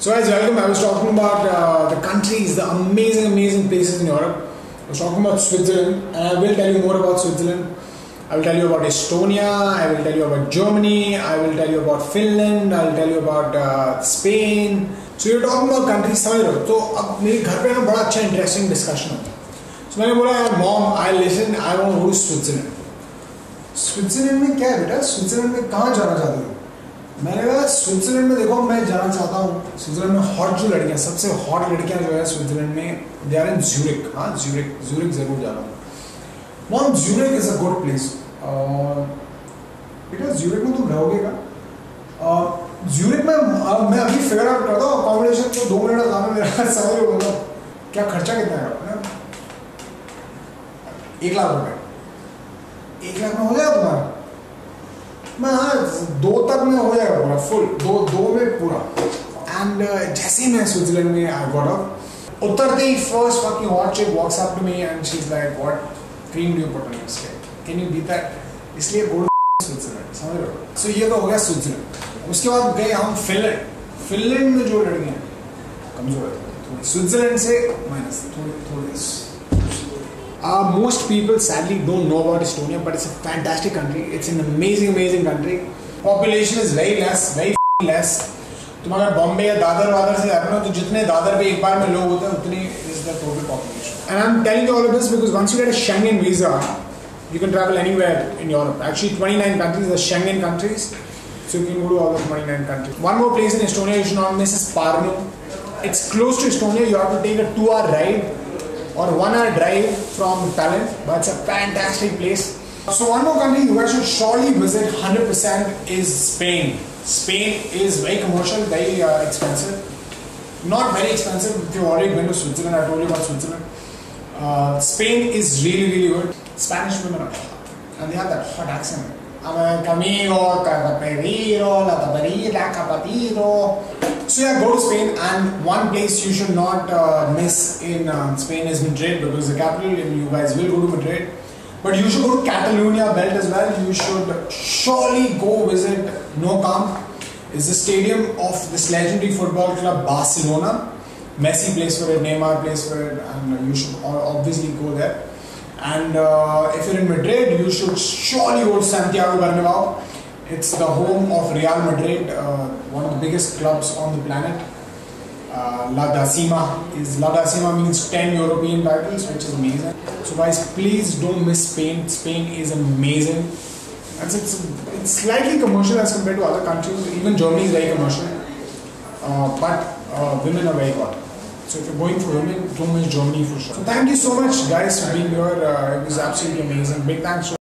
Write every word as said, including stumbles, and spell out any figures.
So guys, welcome. I was talking about uh, the countries, the amazing, amazing places in Europe. I was talking about Switzerland, and I will tell you more about Switzerland. I will tell you about Estonia, I will tell you about Germany, I will tell you about Finland, I will tell you about uh, Spain. So you're talking about countries, समझ रहे हो? तो अब मेरे घर पे ना बड़ा अच्छा interesting discussion होता है. So मैंने बोला यार mom, I listen, I want to go to Switzerland. Switzerland में क्या है बेटा? स्विट्जरलैंड में कहाँ जाना चाहते हो? मैंने कहा स्विट्जरलैंड में देखो मैं जाना चाहता हूँ. स्विट्जरलैंड में हॉट जो लड़कियाँ, सबसे हॉट लड़कियाँ जो है स्विट्जरलैंड में, दे आर इन ज्यूरिक. हाँ, ज्यूरिक ज्यूरिक जरूर जाना. Mom, Zurich is a good place. बेटा ज्यूरिक में तुम रहोगे का? ज्यूरिक में मैं अभी फिगर आउट करता हूँ अकोमोडेशन को. दो मिनट का मेरा समझ लो क्या खर्चा कितना है. एक लाख रुपए एक लाख में हो जाएगा तुम्हारा? मैं हाँ दो तक में हो जाएगा पूरा फुल. दो दो में पूरा. एंड uh, जैसे ही मैं स्विट्जरलैंड में आई गॉट अप, उतरते ही first fucking hot chick walks up to me and she is like what cream do you put on your skin, can you beat that? इसलिए बोल स्विट्जरलैंड, समझ रहे हो? सो ये तो हो गया स्विट्जरलैंड. उसके बाद गए हम फिनलैंड. फिनलैंड में जो लड़कियां कमजोर है, स्विट्जरलैंड से माइनस थोड़ी थोड़ी. Uh, most people sadly don't know about Estonia, but it's a fantastic country. It's an amazing, amazing country. Population is very less, very less. तुम अगर बॉम्बे या दादर वादर से जाते हो तो जितने दादर पे एक बार में लोग होते हैं उतनी is the total population. And I'm telling you all of this because once you get a Schengen visa, you can travel anywhere in Europe. Actually, twenty-nine countries are Schengen countries, so you can go to all the twenty-nine countries. One more place in Estonia you should not miss is Parnu. It's close to Estonia. You have to take a two-hour ride or one hour drive from Tallinn, but it's a fantastic place. So one more country you guys should surely visit one hundred percent is Spain. Spain is very commercial, very uh, expensive. Not very expensive if you've already been to Switzerland. I told you about Switzerland. Uh, Spain is really, really good. Spanish women are hot, and they have that hot accent. Amigo, capapero, la taparilla, capatido. So yeah, go to Spain, and one place you should not uh, miss in uh, Spain is Madrid, because the capital, and you guys will go to Madrid. But you should go to Catalonia belt as well. You should surely go visit Nou Camp. It's the stadium of this legendary football club Barcelona. Messi plays for it, Neymar plays for it, and you should obviously go there. And uh, if you're in Madrid, you should surely go to Santiago Bernabeu. It's the home of Real Madrid, uh, one of the biggest clubs on the planet. Uh, La Decima is La Decima means ten European titles, which is amazing. So guys, please don't miss Spain. Spain is amazing. It's, it's, it's slightly commercial as compared to other countries. Even Germany is very commercial, uh, but uh, women are very hot. So if you're going for women, don't miss Germany for sure. So thank you so much guys for being here. Uh, it was absolutely amazing. Big thanks.